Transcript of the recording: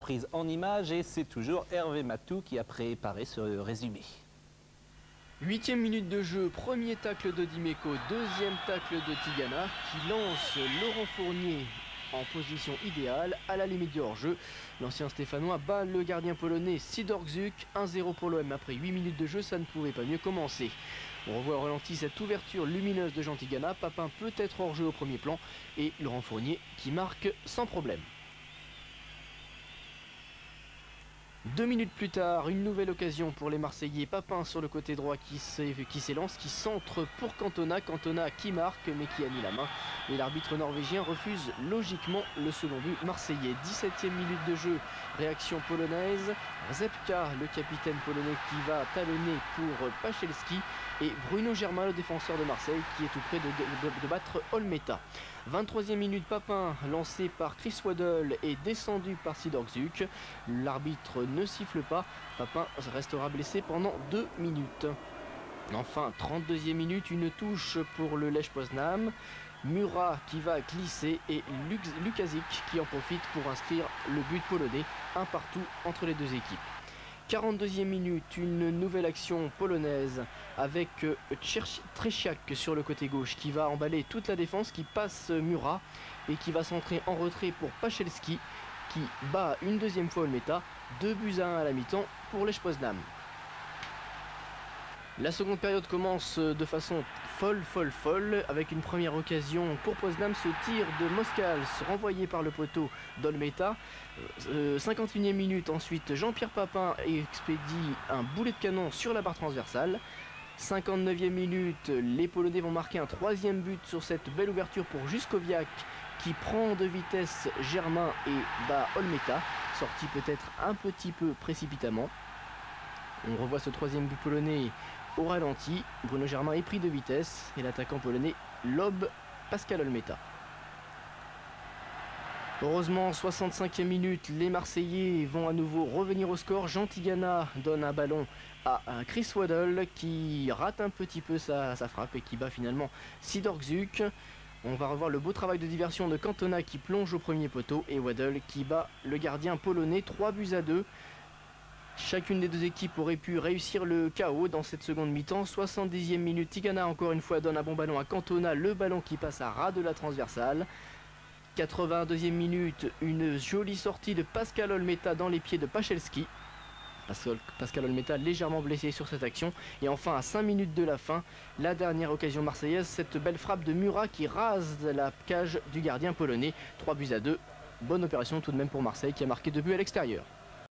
Prise en image et c'est toujours Hervé Matou qui a préparé ce résumé. 8e minute de jeu, premier tacle de Dimeco, deuxième tacle de Tigana qui lance Laurent Fournier en position idéale à la limite du hors-jeu. L'ancien stéphanois bat le gardien polonais Sidor Gzuk, 1-0 pour l'OM après 8 minutes de jeu, ça ne pouvait pas mieux commencer. On revoit au ralenti cette ouverture lumineuse de Jean Tigana, Papin peut être hors-jeu au premier plan et Laurent Fournier qui marque sans problème. 2 minutes plus tard, une nouvelle occasion pour les Marseillais. Papin sur le côté droit qui s'élance, qui centre pour Cantona. Cantona qui marque mais qui a mis la main. Et l'arbitre norvégien refuse logiquement le second but marseillais. 17e minute de jeu, réaction polonaise. Rzepka, le capitaine polonais qui va talonner pour Pachelski. Et Bruno Germain, le défenseur de Marseille, qui est tout près de battre Olmeta. 23e minute, Papin, lancé par Chris Waddle et descendu par Sidor Gzuk. L'arbitre ne siffle pas. Papin restera blessé pendant 2 minutes. Enfin, 32e minute, une touche pour le Lech Poznan. Murat qui va glisser et Lukazic qui en profite pour inscrire le but polonais, un partout entre les deux équipes. 42e minute, une nouvelle action polonaise avec Trzeciak sur le côté gauche qui va emballer toute la défense, qui passe Murat et qui va centrer en retrait pour Pachelski qui bat une deuxième fois Olmeta, 2-1 à la mi-temps pour Lech Poznan. La seconde période commence de façon folle, avec une première occasion pour Poznan, ce tir de Moskals renvoyé par le poteau d'Olmeta. 51e minute, ensuite Jean-Pierre Papin expédie un boulet de canon sur la barre transversale. 59e minute, les Polonais vont marquer un troisième but sur cette belle ouverture pour Juskowiak qui prend de vitesse Germain et bat Olmeta, sorti peut-être un petit peu précipitamment. On revoit ce troisième but polonais au ralenti. Bruno Germain est pris de vitesse et l'attaquant polonais lobe Pascal Olmeta. Heureusement, 65e minute, les Marseillais vont à nouveau revenir au score. Jean Tigana donne un ballon à Chris Waddle qui rate un petit peu sa frappe et qui bat finalement Sidor Gzuk. On va revoir le beau travail de diversion de Cantona qui plonge au premier poteau et Waddle qui bat le gardien polonais, 3-2. Chacune des deux équipes aurait pu réussir le chaos dans cette seconde mi-temps. 70e minute, Tigana encore une fois donne un bon ballon à Cantona, le ballon qui passe à ras de la transversale. 82e minute, une jolie sortie de Pascal Olmeta dans les pieds de Pachelski. Pascal Olmeta légèrement blessé sur cette action. Et enfin à 5 minutes de la fin, la dernière occasion marseillaise, cette belle frappe de Murat qui rase la cage du gardien polonais. 3-2. Bonne opération tout de même pour Marseille qui a marqué 2 buts à l'extérieur.